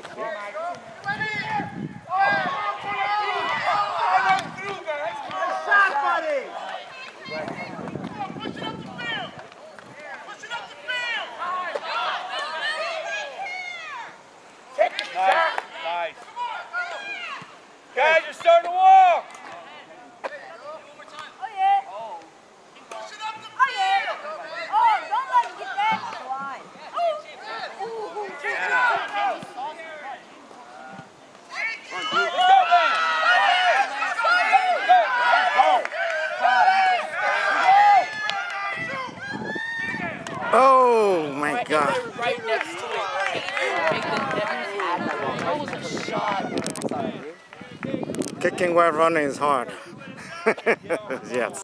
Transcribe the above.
Nice. Guys, you're starting to walk. Oh yeah. Oh yeah. Oh, don't let him get that. Why? Oh my God. Right next to it. That was a shot. Kicking while running is hard. Yes.